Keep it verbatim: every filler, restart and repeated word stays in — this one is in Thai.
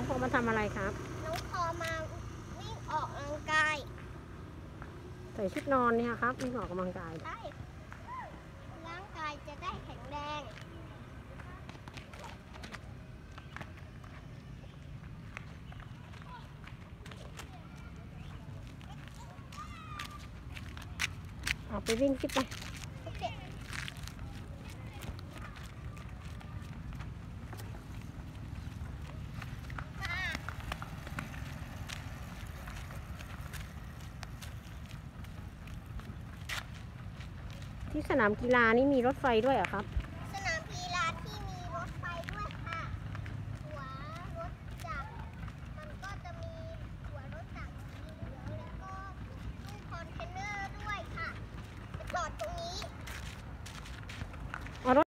องพอมาทำอะไรครับน้องพอมาวิ่งออกกำลังกายใส่ชุดนอนเนี่ยครับวิ่งออกกำลังกายใช่ร่างกายจะได้แข็งแรงออกไปวิ่งสิไปโอเคที่สนามกีฬานี่มีรถไฟด้วยเหรอครับ